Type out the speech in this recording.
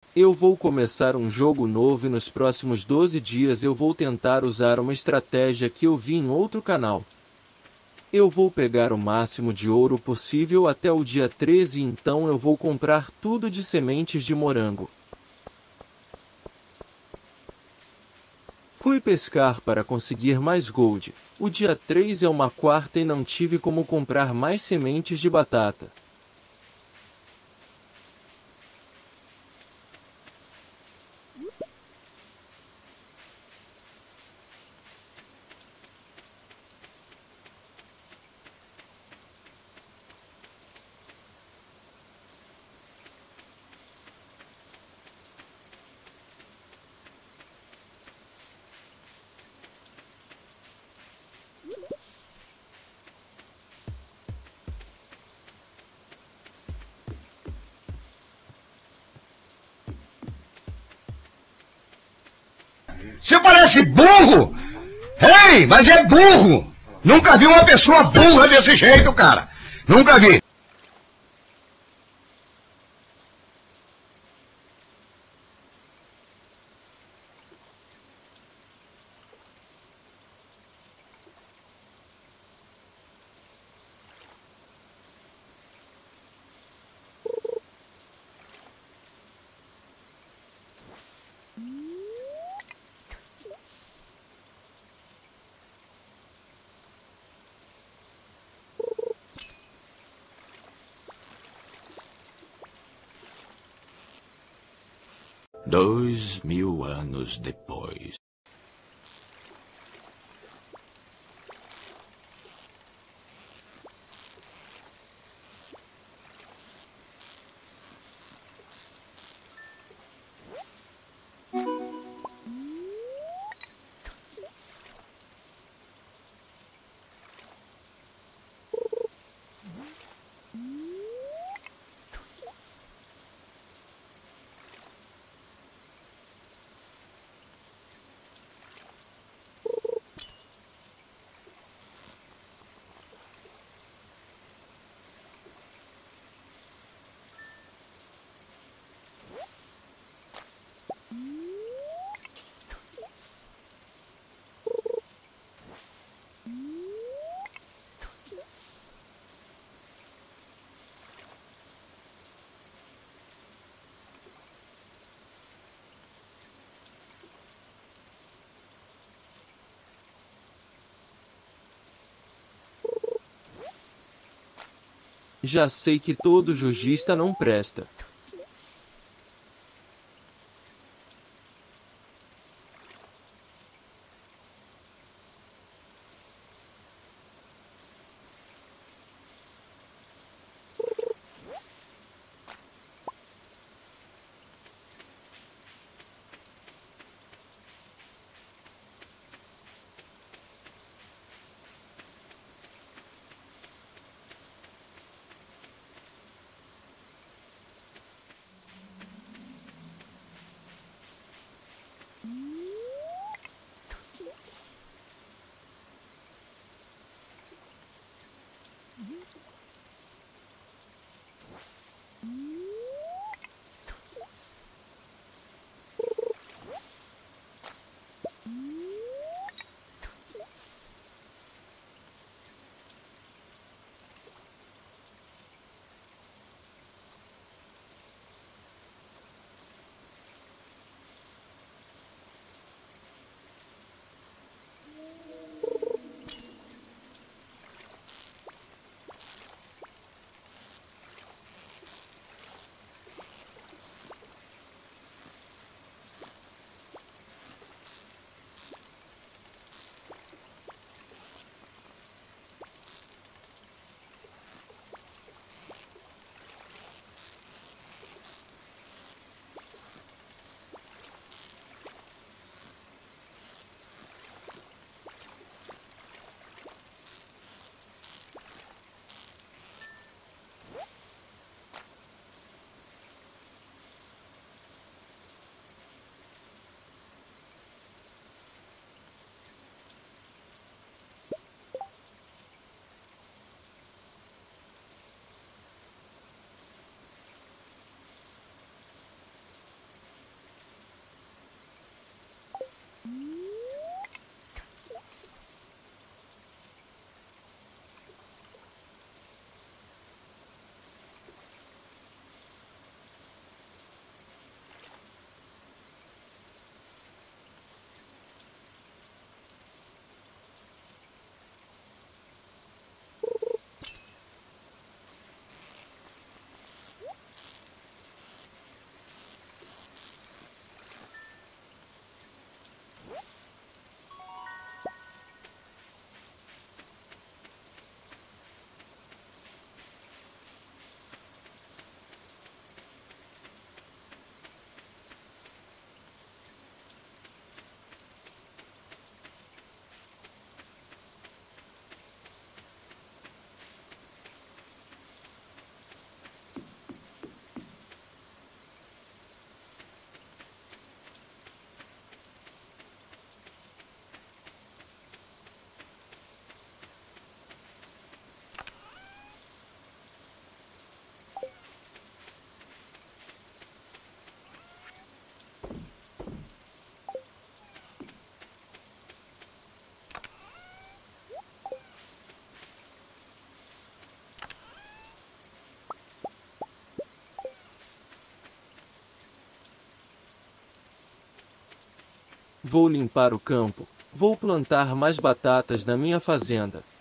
Eu vou começar um jogo novo e nos próximos 12 dias eu vou tentar usar uma estratégia que eu vi em outro canal. Eu vou pegar o máximo de ouro possível até o dia 13 e então eu vou comprar tudo de sementes de morango. Fui pescar para conseguir mais gold. O dia 3 é uma quarta e não tive como comprar mais sementes de batata. Você parece burro! Ei, mas é burro! Nunca vi uma pessoa burra desse jeito, cara! Nunca vi! Dois mil anos depois. Já sei que todo jujista não presta. Vou limpar o campo. Vou plantar mais batatas na minha fazenda.